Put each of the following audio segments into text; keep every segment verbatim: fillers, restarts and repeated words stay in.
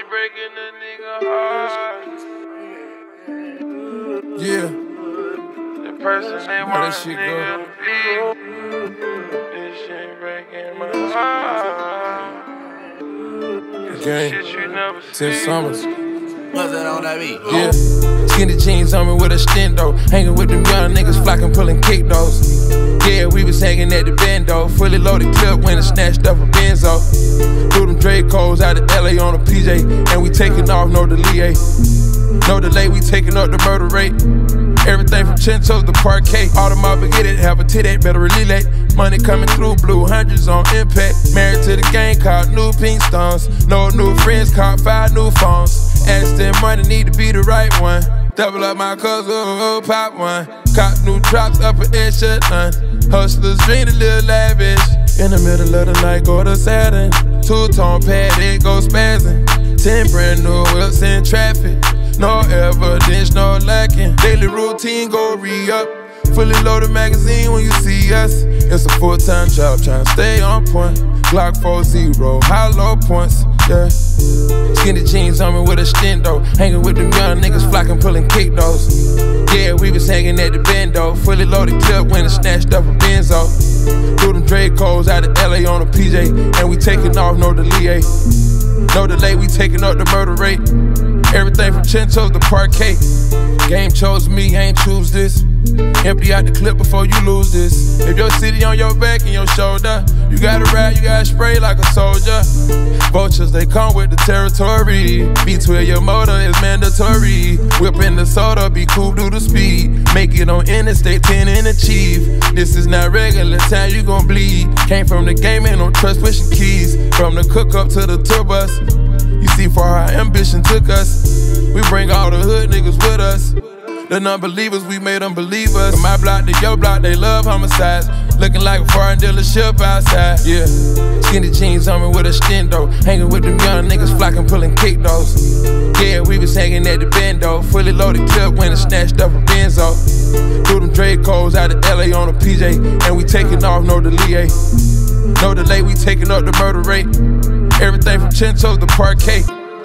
breaking a nigga heart. Yeah. The person they How want that shit nigga go? to be. This shit breaking my heart. Gang. Shit you never Ten see. summers. What's that on that beat? Yeah. Skinny jeans on me with a stendo. Hanging with them young niggas flocking, pulling kick those. Yeah, we was hanging at the bendo. Fully loaded clip when it snatched up a Benzo. Threw them Dracos out of L A on a P J. And we taking off, no delay. No delay, we taking up the murder rate. Everything from Chinchos to Parquet. All the mob get it, have a tit better relate. Money coming through, blue hundreds on impact. Married to the gang, caught new pink stones. No new friends, caught five new phones. Aston money need to be the right one. Double up my cuz, oh, oh, pop one. Caught new drops up at Echelon. Hustlers dream a little lavish. In the middle of the night, go to Saturn. Two-tone pad, it go spazzing. Ten brand new whips in traffic. No evidence, no lacking. Daily routine, go re-up. Fully loaded magazine when you see us. It's a full-time job, tryna stay on point. Glock four zero, high low points, yeah. Skinny jeans on me with a stendo. Hanging with them young niggas flocking, pulling kick those. Yeah, we was hanging at the bendo. Fully loaded clip when it snatched up a Benzo. Threw them Dracos out of L A on a P J. And we taking off, no delay. No delay, we taking up the murder rate. Everything from Chinchos to Parquet. Game chose me, ain't choose this. Empty out the clip before you lose this. If your city on your back and your shoulder, you gotta ride, you gotta spray like a soldier. Vultures, they come with the territory. B twelve, your motor is mandatory. Whipping the soda, be cool, do the speed. Make it on Interstate ten and achieve. This is not regular time, you gon' bleed. Came from the game, ain't no trust, pushing keys. From the cook up to the tour bus. You see, for our ambition took us. We bring all the hood niggas with us. The non-believers, we made them believe us. From my block to your block, they love homicides. Looking like a foreign dealership outside, yeah. Skinny jeans on me with a stendo. Hanging with them young niggas flocking, pulling kick those. Yeah, we was hanging at the bendo. Fully loaded clip when it snatched up a Benzo. Threw them Dracos out of L A on a P J. And we taking off, no delay. No delay, we taking up the murder rate. Everything from Chinchos to Parquet.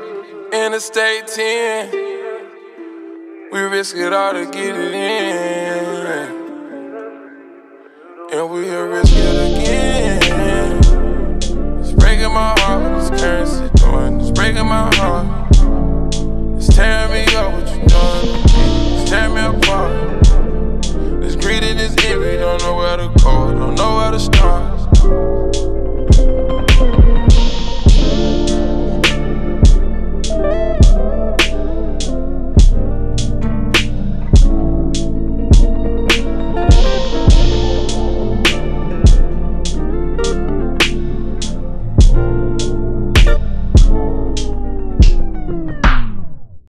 Interstate ten. We risk it all to get it in. And we'll risk it again. It's breaking my heart with this currency.